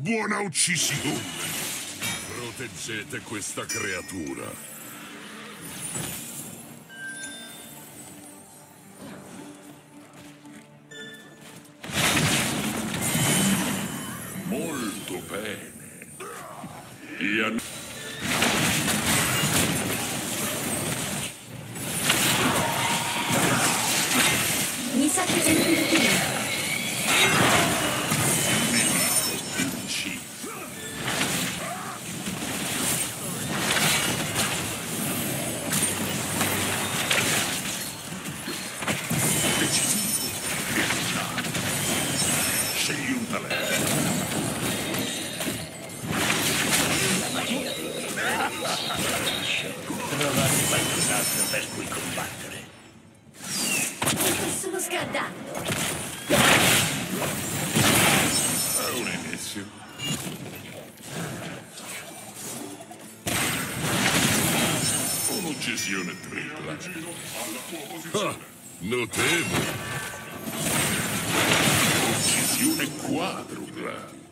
buona uccisione. Proteggete questa creatura. Molto bene. Mi sa che sei più Scegli un talento. Trovate qualcos'altro per cui combattere. sullo scaldando. A un inizio. Un'uccisione tripla. Ah, notevole. Uccisione quadrupla.